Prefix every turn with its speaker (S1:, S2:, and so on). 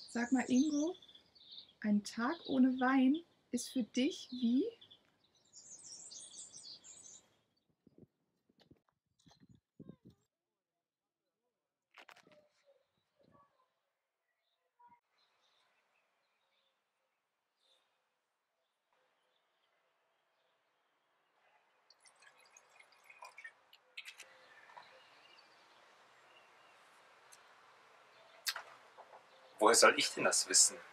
S1: Sag mal, Ingo, ein Tag ohne Wein ist für dich wie?
S2: Woher soll ich denn das wissen?